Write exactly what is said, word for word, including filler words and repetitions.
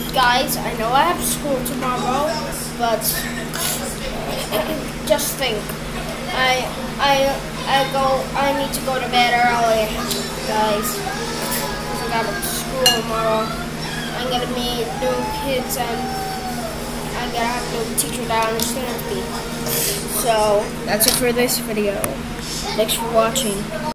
guys, I know I have school tomorrow, but just think, I I I go I need to go to bed early, guys, because I got school tomorrow. I'm gonna meet new kids and I'm gonna have a new teacher that understands me. So that's it for this video. Thanks for watching.